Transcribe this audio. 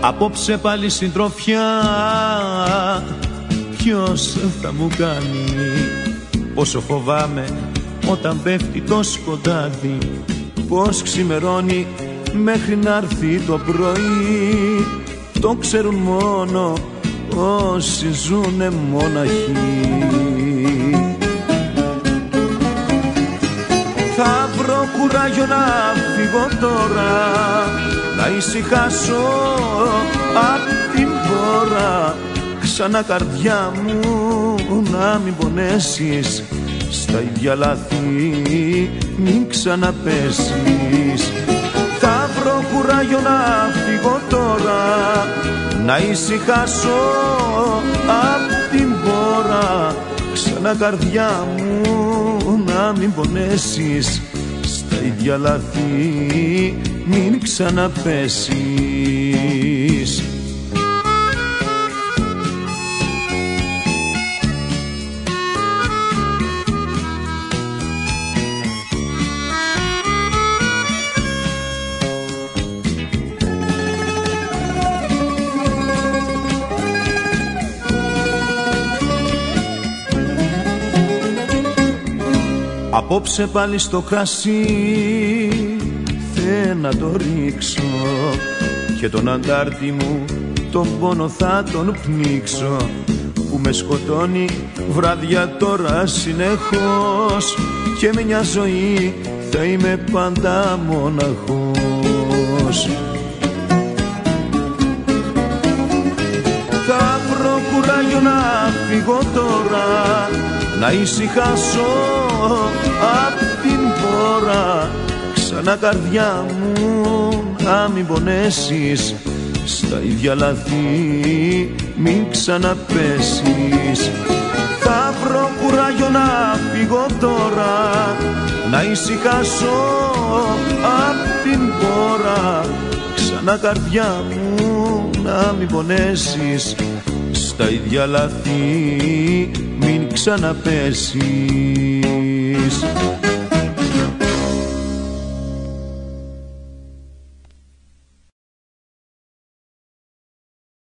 Απόψε πάλι συντροφιά, ποιος θα μου κάνει? Πόσο φοβάμαι όταν πέφτει το σκοτάδι, πως ξημερώνει μέχρι να έρθει το πρωί. Το ξέρουν μόνο όσοι ζουνε μοναχοί. Θα βρω κουράγιο να φύγω τώρα, να ησυχάσω απ' την πόρα. Ξανά καρδιά μου να μην πονέσεις, στα ίδια λάθη μην ξαναπέσεις. Θα βρω κουράγιο να φύγω τώρα, να ησυχάσω απ' την πόρα. Ξανά καρδιά μου να μην πονέσεις, στα ίδια λάθη μην ξαναπέσεις. Απόψε πάλι στο κρασί θε να το ρίξω, και τον αντάρτη μου τον πόνο θα τον πνίξω, που με σκοτώνει βράδια τώρα συνεχώς, και με μια ζωή θα είμαι πάντα μοναχός. Θα βρω κουράγιο να φύγω τώρα, να ησυχάσω απ' την πόρα. Ξανά καρδιά μου να μην πονέσεις, στα ίδια λαθή μην ξαναπέσεις. Θα βρω κουράγιο να φύγω τώρα, να ησυχάσω απ' την πόρα. Ξανά καρδιά μου να μην πονέσεις, στα ίδια λαθή μην ξαναπέσεις.